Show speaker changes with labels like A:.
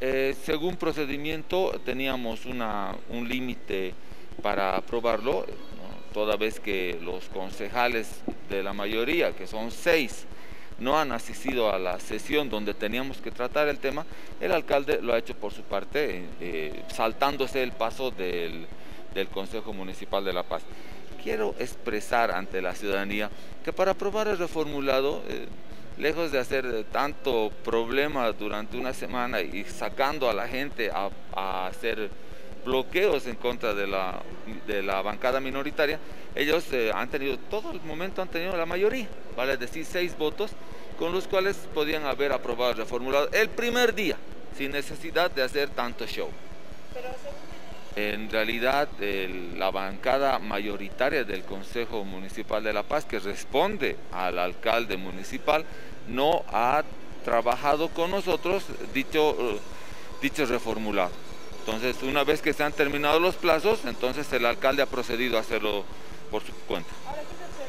A: Según procedimiento teníamos un límite para aprobarlo, ¿no? Toda vez que los concejales de la mayoría, que son 6, no han asistido a la sesión donde teníamos que tratar el tema, el alcalde lo ha hecho por su parte, saltándose el paso del Consejo Municipal de La Paz. Quiero expresar ante la ciudadanía que para aprobar el reformulado, lejos de hacer tanto problema durante una semana y sacando a la gente a hacer bloqueos en contra de la bancada minoritaria, ellos han tenido, todo el momento han tenido la mayoría, vale decir 6 votos, con los cuales podían haber aprobado el reformulado el primer día, sin necesidad de hacer tanto show. En realidad, la bancada mayoritaria del Consejo Municipal de La Paz, que responde al alcalde municipal, no ha trabajado con nosotros dicho reformulado. Entonces, una vez que se han terminado los plazos, entonces el alcalde ha procedido a hacerlo por su cuenta.
B: Ahora, ¿qué se